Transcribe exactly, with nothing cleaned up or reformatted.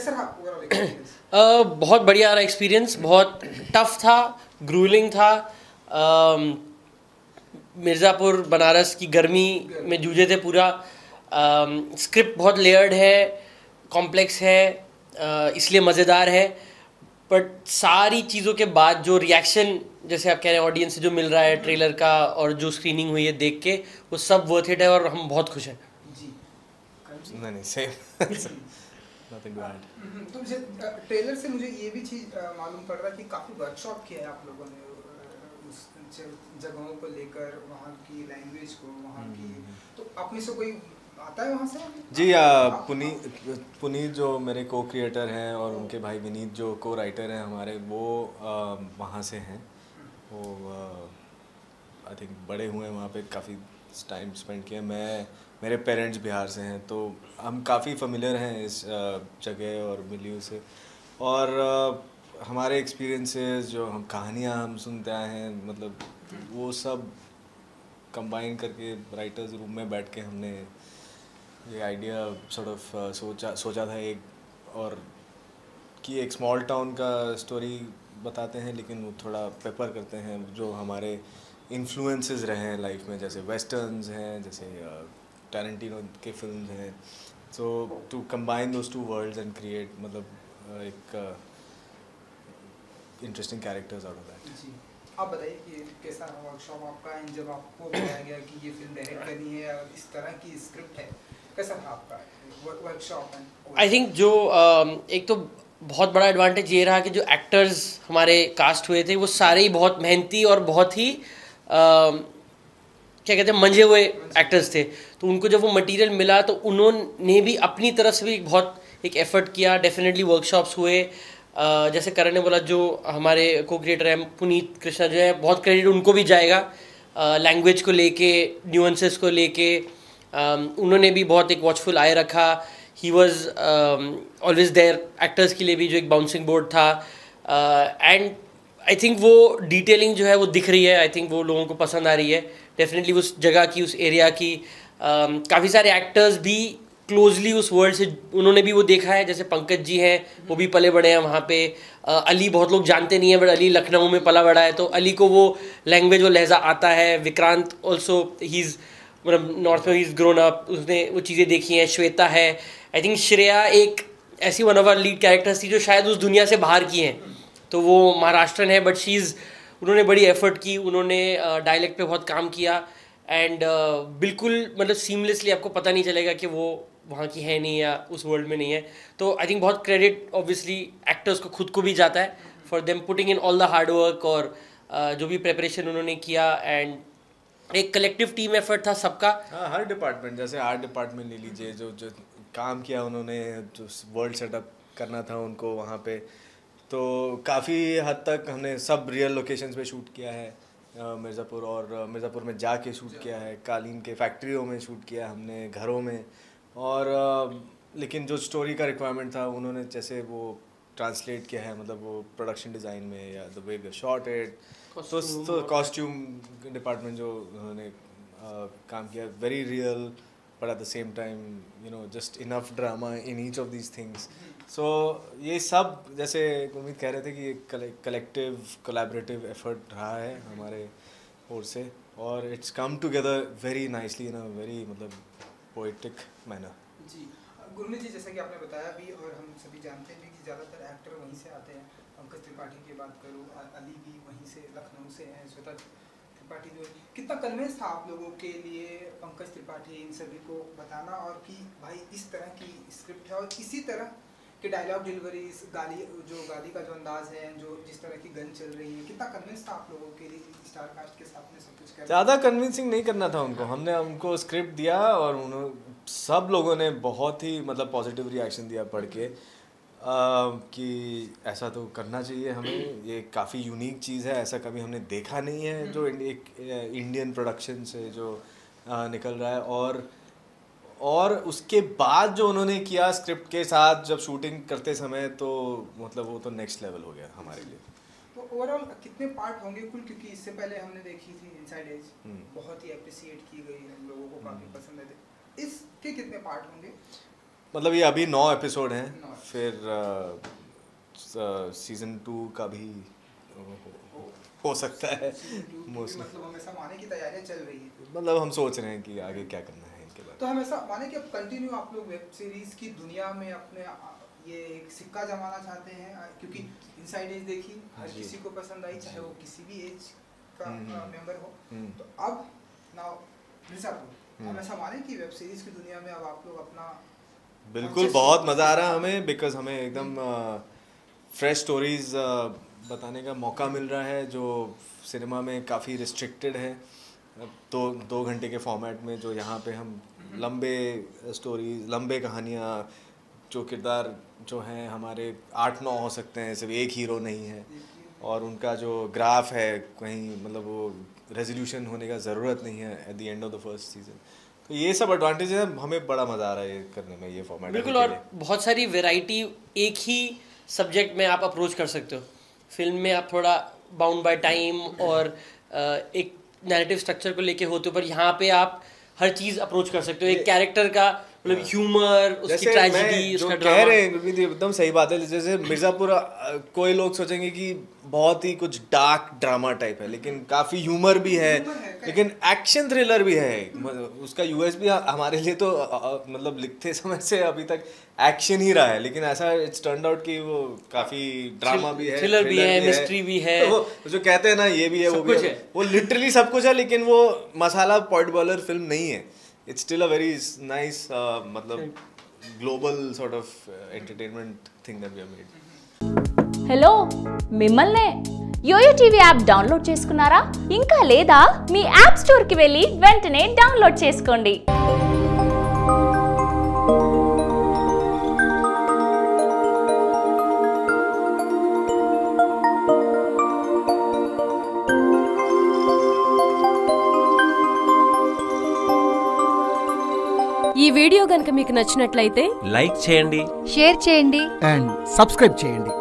कैसा रहा overall experience? uh, बहुत बढ़िया रहा एक्सपीरियंस, बहुत टफ था, ग्रूलिंग था। um, मिर्ज़ापुर बनारस की गर्मी में जूझे थे पूरा। स्क्रिप्ट um, बहुत लेयर्ड है, कॉम्प्लेक्स है, uh, इसलिए मज़ेदार है। बट सारी चीज़ों के बाद जो रिएक्शन, जैसे आप कह रहे हैं, ऑडियंस से जो मिल रहा है ट्रेलर का और जो स्क्रीनिंग हुई है देख के, वो सब वर्थ इट है और हम बहुत खुश हैं। जी नहीं नहीं सेम नथिंग टू ऐड। तो मुझे ट्रेलर से मुझे ये भी चीज़ मालूम पड़ रहा है कि काफ़ी वर्कशॉप किया है आप लोगों ने उस जगहों को लेकर, वहाँ की लैंग्वेज को, वहाँ की, तो आप में से कोई आता है वहाँ से? जी, पुनीत पुनीत जो मेरे को क्रिएटर हैं और उनके भाई विनीत जो को राइटर हैं हमारे, वो वहाँ से हैं। वो आई थिंक बड़े हुए हैं वहाँ पे, काफ़ी टाइम स्पेंड किया। मैं मेरे पेरेंट्स बिहार से हैं, तो हम काफ़ी फेमिलियर हैं इस जगह और मिलियो से। और हमारे एक्सपीरियंसेस, जो हम कहानियाँ हम सुनते आए हैं, मतलब वो सब कंबाइन करके राइटर्स रूम में बैठ के हमने ये आइडिया सॉर्ट ऑफ सोचा सोचा था एक, और कि एक स्मॉल टाउन का स्टोरी बताते हैं, लेकिन वो थोड़ा पेपर करते हैं जो हमारे इन्फ्लुएंसेस रहे हैं लाइफ में, जैसे वेस्टर्न्स हैं, जैसे टैरेंटिनो के फिल्म्स हैं। So to combine those two worlds and create, मतलब एक interesting characters out of that. जी, आप बताइए कि कैसा रहा वर्कशॉप आपका, एंड जब आपको बताया गया कि ये फिल्म डायरेक्ट करनी है और इस तरह की स्क्रिप्ट है, कैसा था आपका वर्कशॉप? आई थिंक जो uh, एक तो बहुत बड़ा एडवांटेज ये रहा कि जो एक्टर्स हमारे कास्ट हुए थे वो सारे ही बहुत मेहनती और बहुत ही uh, क्या कहते हैं, मंझे हुए एक्टर्स थे। तो उनको जब वो मटेरियल मिला तो उन्होंने भी अपनी तरफ से भी बहुत एक एफर्ट किया। डेफिनेटली वर्कशॉप्स हुए, uh, जैसे करण ने बोला, जो हमारे को क्रिएटर हैं पुनीत कृष्णा जो है, बहुत क्रेडिट उनको भी जाएगा लैंग्वेज uh, को लेके, न्यूएंसेस को लेके। um, उन्होंने भी बहुत एक वॉचफुल आए रखा। He was always there actors के लिए भी, जो एक बाउंसिंग बोर्ड था। एंड आई थिंक वो डिटेलिंग जो है वो दिख रही है, आई थिंक वो लोगों को पसंद आ रही है डेफिनेटली, उस जगह की, उस एरिया की। um, काफ़ी सारे एक्टर्स भी क्लोजली उस वर्ल्ड से, उन्होंने भी वो देखा है। जैसे पंकज जी हैं, वो भी पले बड़े हैं वहाँ पे। uh, अली बहुत लोग जानते नहीं हैं, बट अली लखनऊ में पला बड़ा है, तो अली को वो लैंग्वेज, वो लहजा आता है। विक्रांत ऑल्सो, ही इज़ मतलब नॉर्थ में, ही इज़ ग्रोन अप, उसने वो चीज़ें देखी हैं। श्वेता है, आई थिंक श्रेया एक ऐसी one of our lead characters थी जो शायद उस दुनिया से बाहर की हैं। तो वो महाराष्ट्रन है, बट शी इज़, उन्होंने बड़ी एफर्ट की, उन्होंने डायलेक्ट पे बहुत काम किया। एंड uh, बिल्कुल मतलब सीमलेसली आपको पता नहीं चलेगा कि वो वहाँ की है नहीं या उस वर्ल्ड में नहीं है। तो आई थिंक बहुत क्रेडिट ऑब्वियसली एक्टर्स को खुद को भी जाता है for them putting in all the hard work, और uh, जो भी प्रेपरेशन उन्होंने किया। एंड एक कलेक्टिव टीम एफर्ट था सबका। हाँ, हर डिपार्टमेंट, जैसे आर्ट डिपार्टमेंट ले लीजिए, जो जो काम किया उन्होंने, जो वर्ल्ड सेटअप करना था उनको वहाँ पे, तो काफ़ी हद तक हमने सब रियल लोकेशंस पे शूट किया है। मिर्ज़ापुर और मिर्ज़ापुर में जाके शूट किया है, कालीन के फैक्ट्रियों में शूट किया हमने, घरों में। और लेकिन जो स्टोरी का रिक्वायरमेंट था उन्होंने जैसे वो ट्रांसलेट किया है, मतलब वो प्रोडक्शन डिज़ाइन में, या the way they shot it, तो कॉस्ट्यूम डिपार्टमेंट जो उन्होंने काम किया, very real, but at the same time you know just enough drama in each of these things. So ये सब, जैसे उम्मीद कह रहे थे कि कलेक्टिव कोलैबोरेटिव एफर्ट रहा है हमारे ओर से, और it's come together very nicely in a very मतलब पोएटिक मैनर। जी, गुरमीत जी, जैसा कि आपने बताया भी, और हम सभी जानते हैं कि ज़्यादातर एक्टर वहीं से आते हैं। पंकज त्रिपाठी की बात करूँ, अली भी वहीं से, लखनऊ से हैं। श्वेता त्रिपाठी जो, कितना कन्विंस था आप लोगों के लिए पंकज त्रिपाठी इन सभी को बताना, और कि भाई इस तरह की स्क्रिप्ट है और इसी तरह के डायलॉग डिलीवरी, गाली, जो गाली का जो अंदाज है, जो जिस तरह की गन चल रही है, कितना कन्विंस था आप लोगों के लिए स्टार कास्ट के साथ में सब कुछ कर? ज़्यादा कन्विंसिंग नहीं करना था उनको, हमने उनको स्क्रिप्ट दिया और उन्होंने, सब लोगों ने बहुत ही मतलब पॉजिटिव रिएक्शन दिया पढ़ के, Uh, कि ऐसा तो करना चाहिए हमें, ये काफ़ी यूनिक चीज़ है, ऐसा कभी हमने देखा नहीं है जो एक इंडियन प्रोडक्शन से जो uh, निकल रहा है। और और उसके बाद जो उन्होंने किया स्क्रिप्ट के साथ जब शूटिंग करते समय, तो मतलब वो तो नेक्स्ट लेवल हो गया हमारे लिए। तो ओवरऑल कितने पार्ट होंगे कुल, क्योंकि इससे पहले हमने देखी थी इनसाइड एज, बहुत ही अप्रिशिएट की गई, लोगों को काफ़ी पसंद आए थे। इसके कितने पार्ट होंगे? मतलब ये अभी नौ एपिसोड हैं, फिर सीजन टू का भी हो सकता है मोस्टली। मतलब हम ऐसा माने की तैयारियां चल रही है, मतलब हम सोच रहे हैं कि आगे क्या करना है इनके बारे में। तो हम ऐसा माने कि अब कंटिन्यू आप लोग वेब सीरीज की दुनिया में अपने ये एक सिक्का जमाना चाहते हैं, क्योंकि इनसाइड एज देखी हर किसी को पसंद आई, चाहे वो किसी भी एज का मेंबर हो। तो अब नाउ मिर्जापुर, हम ऐसा माने कि वेब सीरीज की दुनिया में अब आप लोग अपना बिल्कुल बहुत मज़ा आ रहा है हमें, बिकॉज हमें एकदम फ्रेश स्टोरीज बताने का मौका मिल रहा है जो सिनेमा में काफ़ी रिस्ट्रिक्टेड है। तो दो घंटे के फॉर्मेट में जो यहाँ पे हम लंबे स्टोरीज, लंबे कहानियाँ, जो किरदार जो हैं हमारे आठ नौ हो सकते हैं, सिर्फ एक हीरो नहीं है, और उनका जो ग्राफ है कहीं मतलब वो रेजोल्यूशन होने का ज़रूरत नहीं है at the end of the first season. तो ये सब एडवांटेज है, हमें बड़ा मज़ा आ रहा है ये करने में, ये फॉर्मेट बिल्कुल। और बहुत सारी वैरायटी एक ही सब्जेक्ट में आप अप्रोच कर सकते हो। फिल्म में आप थोड़ा बाउंड बाय टाइम और एक नैरेटिव स्ट्रक्चर को लेके होते हो, पर यहाँ पे आप हर चीज़ अप्रोच कर सकते हो। एक कैरेक्टर का मतलब ह्यूमर, उसकी ट्रेजेडी, उसका ड्रामा। कह रहे हैं एकदम सही बात है। जैसे मिर्ज़ापुर कोई लोग सोचेंगे कि बहुत ही कुछ डार्क ड्रामा टाइप है, लेकिन काफ़ी ह्यूमर भी है, लेकिन एक्शन थ्रिलर भी है। उसका यूएसपी हमारे लिए तो मतलब लिखते समय से अभी तक एक्शन ही रहा है, लेकिन ऐसा इट्स टर्न्ड आउट कि वो काफ़ी ड्रामा भी है, थ्रिलर भी है, मिस्ट्री भी है। तो वो जो कहते हैं ना ये भी है वो भी है, वो लिटरली सब कुछ है, लेकिन वो मसाला पॉइंट बॉलर फिल्म नहीं है। It's still a very nice uh, मतलब global sort of uh, entertainment thing that we have made. Hello, మిమ్మల్నే యోయో టీవీ యాప్ డౌన్లోడ్ చేసుకున్నారా? ఇంకా లేదా? మీ యాప్ స్టోర్ కి వెళ్ళి వెంటనే డౌన్లోడ్ చేసుకోండి. ఈ వీడియో గనుక మీకు నచ్చినట్లయితే లైక్ చేయండి, షేర్ చేయండి అండ్ సబ్స్క్రైబ్ చేయండి.